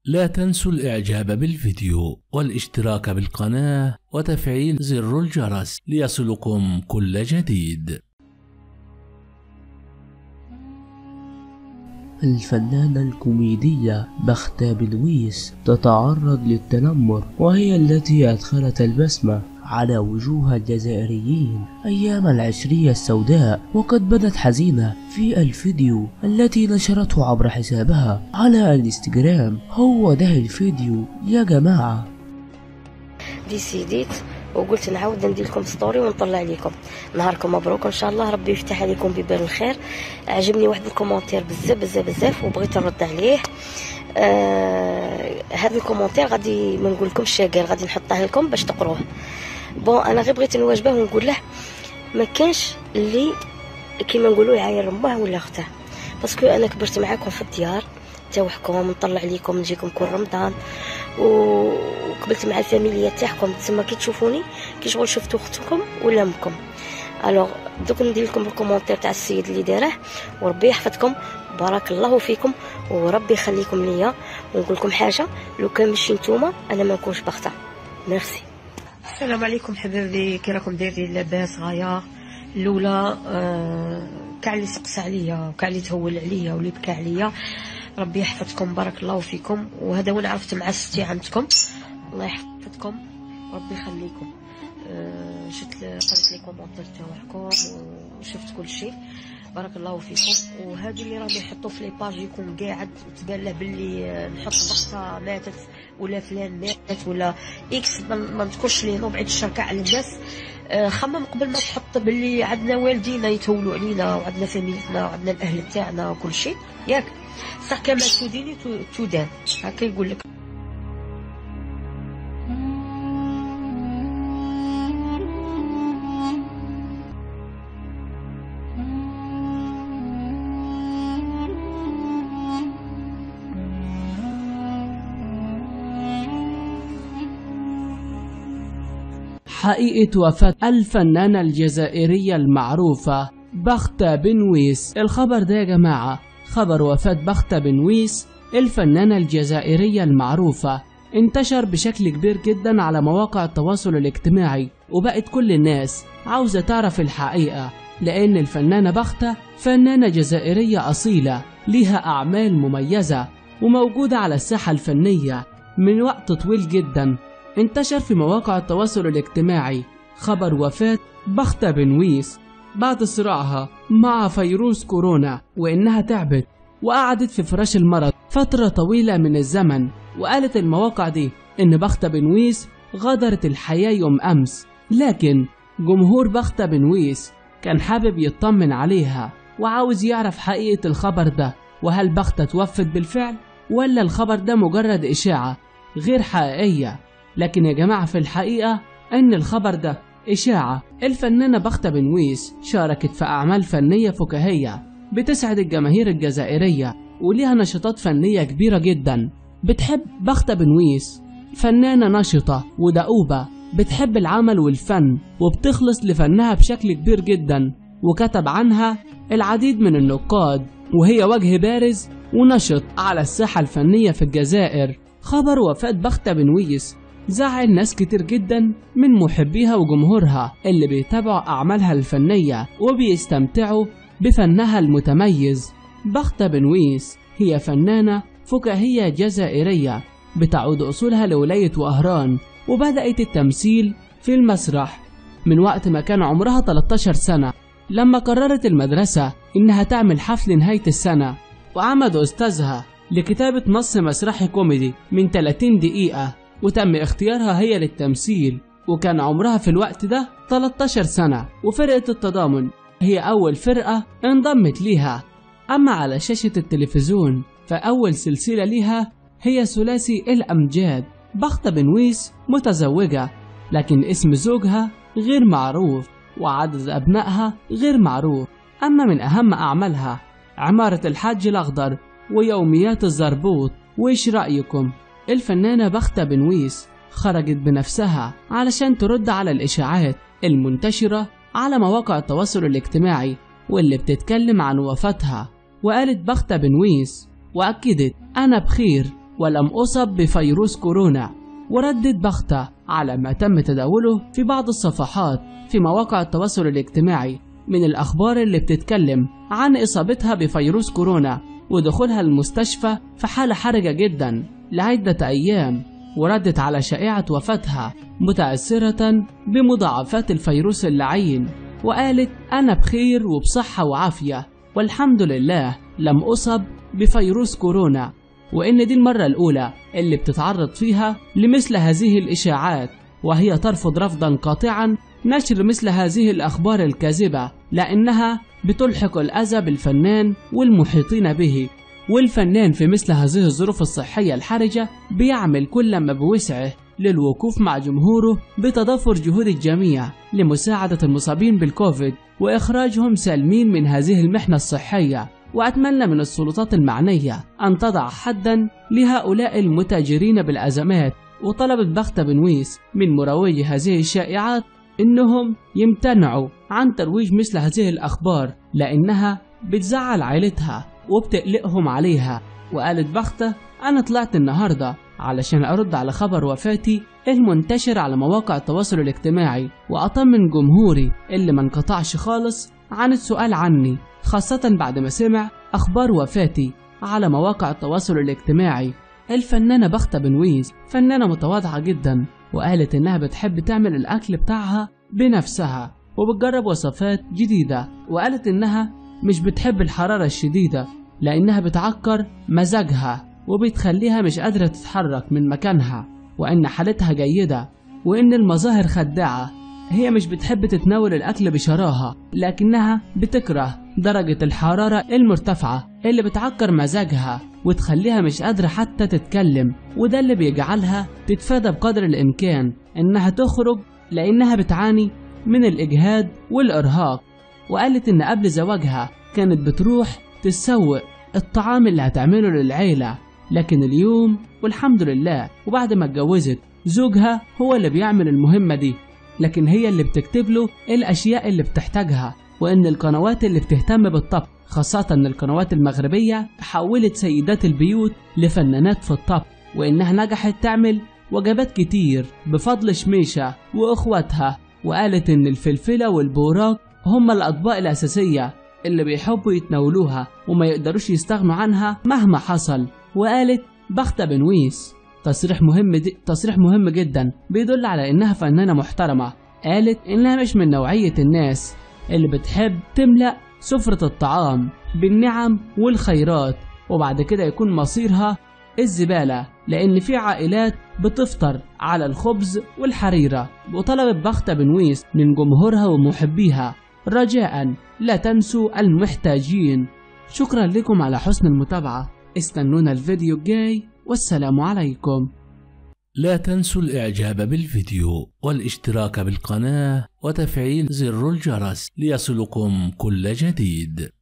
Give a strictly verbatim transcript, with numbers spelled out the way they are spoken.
لا تنسوا الإعجاب بالفيديو والاشتراك بالقناة وتفعيل زر الجرس ليصلكم كل جديد. الفنانة الكوميدية بختة بنويس تتعرض للتنمر، وهي التي أدخلت البسمة على وجوه الجزائريين أيام العشرية السوداء، وقد بدت حزينة في الفيديو التي نشرته عبر حسابها على الانستغرام. هو ده الفيديو يا جماعة. ديسيديت وقلت نعاود ندير لكم ستوري ونطلع لكم. نهاركم مبروك ان شاء الله، ربي يفتح عليكم ببال الخير. عجبني واحد الكومونتير بزاف بزاف بزاف وبغيت نرد عليه. آه هذا الكومونتير غادي ما نقول لكمش قال، غادي نحطه لكم باش تقروه. بون انا غير بغيت نواجبه ونقول له ما كانش اللي كيما نقولوا يعاير امه ولا اخته، باسكو انا كبرت معاكم في الديار تاوحكم، نطلع عليكم نجيكم كل رمضان وقبلت مع الفاميليا تاعكم، تسمى كي تشوفوني كي شغل شفتوا اختكم ولا امكم. الوغ دوك ندير لكم الكومونتير تاع السيد اللي داره، وربي يحفظكم، بارك الله فيكم، وربي يخليكم ليا. ونقول لكم حاجه، لو كان ماشي نتوما انا ما نكونش بختة. ميرسي. السلام عليكم حبايبي، كي راكم دايرين؟ لاباس غايه. الاولى آه كاع اللي سقس عليا وكاع اللي تهول عليا واللي بكى عليا، ربي يحفظكم، بارك الله فيكم. وهذا وين عرفت مع ستي عندكم، الله يحفظكم ربي يخليكم. أه شفت قريت لي كومونتير تاعكم وشفت كل شيء، بارك الله فيكم. وهذو اللي راهم يحطوا في لي باج يكون قاعد تبان له باللي نحط بختة ماتت ولا فلان مات ولا اكس، ما نذكرش ليه نوع بعيد الشر كاع على الناس. أه خمم قبل ما تحط باللي عندنا والدينا يتولوا علينا وعندنا فاميلتنا وعندنا الاهل تاعنا وكل شيء، ياك صح كما توديني تودان هكا يقول لك. حقيقة وفاة الفنانة الجزائرية المعروفة بختة بنويس. الخبر ده يا جماعة خبر وفاة بختة بنويس الفنانة الجزائرية المعروفة انتشر بشكل كبير جدا على مواقع التواصل الاجتماعي، وبقت كل الناس عاوزة تعرف الحقيقة، لأن الفنانة بختة فنانة جزائرية أصيلة ليها أعمال مميزة وموجودة على الساحة الفنية من وقت طويل جدا. انتشر في مواقع التواصل الاجتماعي خبر وفاة بختة بنويس بعد صراعها مع فيروس كورونا، وإنها تعبت وقعدت في فراش المرض فترة طويلة من الزمن. وقالت المواقع دي إن بختة بنويس غادرت الحياة يوم أمس، لكن جمهور بختة بنويس كان حابب يطمن عليها وعاوز يعرف حقيقة الخبر ده، وهل بختة توفت بالفعل ولا الخبر ده مجرد إشاعة غير حقيقية. لكن يا جماعة في الحقيقة إن الخبر ده إشاعة. الفنانة بختة بنويس شاركت في أعمال فنية فكاهية بتسعد الجماهير الجزائرية وليها نشاطات فنية كبيرة جدا. بتحب بختة بنويس فنانة نشطة ودؤوبة، بتحب العمل والفن وبتخلص لفنها بشكل كبير جدا، وكتب عنها العديد من النقاد، وهي وجه بارز ونشط على الساحة الفنية في الجزائر. خبر وفاة بختة بنويس زعل ناس كتير جدا من محبيها وجمهورها اللي بيتابعوا أعمالها الفنية وبيستمتعوا بفنها المتميز. بختة بنويس هي فنانة فكاهية جزائرية بتعود أصولها لولاية وأهران، وبدأت التمثيل في المسرح من وقت ما كان عمرها ثلاثة عشر سنة، لما قررت المدرسة إنها تعمل حفل نهاية السنة، وعمد أستاذها لكتابة نص مسرحي كوميدي من ثلاثين دقيقة، وتم اختيارها هي للتمثيل، وكان عمرها في الوقت ده ثلاثة عشر سنة. وفرقة التضامن هي أول فرقة انضمت ليها. أما على شاشة التلفزيون فأول سلسلة ليها هي ثلاثي الأمجاد. بختة بنويس متزوجة، لكن اسم زوجها غير معروف وعدد أبنائها غير معروف. أما من أهم أعمالها عمارة الحاج الأخضر ويوميات الزربوط. وإيش رأيكم؟ الفنانة بختة بنويس خرجت بنفسها علشان ترد على الإشاعات المنتشرة على مواقع التواصل الاجتماعي واللي بتتكلم عن وفاتها. وقالت بختة بنويس وأكدت: أنا بخير ولم أصب بفيروس كورونا. وردت بختة على ما تم تداوله في بعض الصفحات في مواقع التواصل الاجتماعي من الأخبار اللي بتتكلم عن إصابتها بفيروس كورونا ودخولها المستشفى في حالة حرجة جدا لعدة أيام. وردت على شائعة وفاتها متأثرة بمضاعفات الفيروس اللعين، وقالت أنا بخير وبصحة وعافية والحمد لله لم أصب بفيروس كورونا، وإن دي المرة الأولى اللي بتتعرض فيها لمثل هذه الإشاعات، وهي ترفض رفضا قاطعا نشر مثل هذه الأخبار الكاذبة لأنها بتلحق الأذى بالفنان والمحيطين به. والفنان في مثل هذه الظروف الصحية الحرجة بيعمل كل ما بوسعه للوقوف مع جمهوره بتضافر جهود الجميع لمساعدة المصابين بالكوفيد وإخراجهم سالمين من هذه المحنة الصحية. وأتمنى من السلطات المعنية أن تضع حدا لهؤلاء المتاجرين بالأزمات. وطلبت بختة بنويس من مروجي هذه الشائعات إنهم يمتنعوا عن ترويج مثل هذه الأخبار لأنها بتزعل عائلتها وبتقلقهم عليها. وقالت بختة أنا طلعت النهاردة علشان أرد على خبر وفاتي المنتشر على مواقع التواصل الاجتماعي وأطمن جمهوري اللي ما انقطعش خالص عن السؤال عني، خاصة بعد ما سمع أخبار وفاتي على مواقع التواصل الاجتماعي. الفنانة بختة بنويس فنانة متواضعة جدا، وقالت إنها بتحب تعمل الأكل بتاعها بنفسها وبتجرب وصفات جديدة. وقالت إنها مش بتحب الحرارة الشديدة لأنها بتعكر مزاجها وبتخليها مش قادرة تتحرك من مكانها، وإن حالتها جيدة وإن المظاهر خداعة. هي مش بتحب تتناول الأكل بشراهة لكنها بتكره درجة الحرارة المرتفعة اللي بتعكر مزاجها وتخليها مش قادرة حتى تتكلم، وده اللي بيجعلها تتفادى بقدر الإمكان إنها تخرج لأنها بتعاني من الإجهاد والإرهاق. وقالت إن قبل زواجها كانت بتروح تسوق الطعام اللي هتعمله للعيلة، لكن اليوم والحمد لله وبعد ما اتجوزت زوجها هو اللي بيعمل المهمة دي، لكن هي اللي بتكتب له الأشياء اللي بتحتاجها. وإن القنوات اللي بتهتم بالطبخ خاصة إن القنوات المغربية حولت سيدات البيوت لفنانات في الطبخ، وإنها نجحت تعمل وجبات كتير بفضل شميشة وإخواتها. وقالت إن الفلفلة والبوراق هما الأطباق الأساسية اللي بيحبوا يتناولوها وما يقدروش يستغنوا عنها مهما حصل. وقالت بختة بنويس تصريح مهم دي تصريح مهم جدا بيدل على إنها فنانة محترمة. قالت إنها مش من نوعية الناس اللي بتحب تملأ سفرة الطعام بالنعم والخيرات وبعد كده يكون مصيرها الزبالة، لأن في عائلات بتفطر على الخبز والحريرة. وطلبت بختة بنويس من جمهورها ومحبيها رجاء لا تنسوا المحتاجين. شكرا لكم على حسن المتابعة، استنونا الفيديو الجاي والسلام عليكم. لا تنسوا الإعجاب بالفيديو والاشتراك بالقناة وتفعيل زر الجرس ليصلكم كل جديد.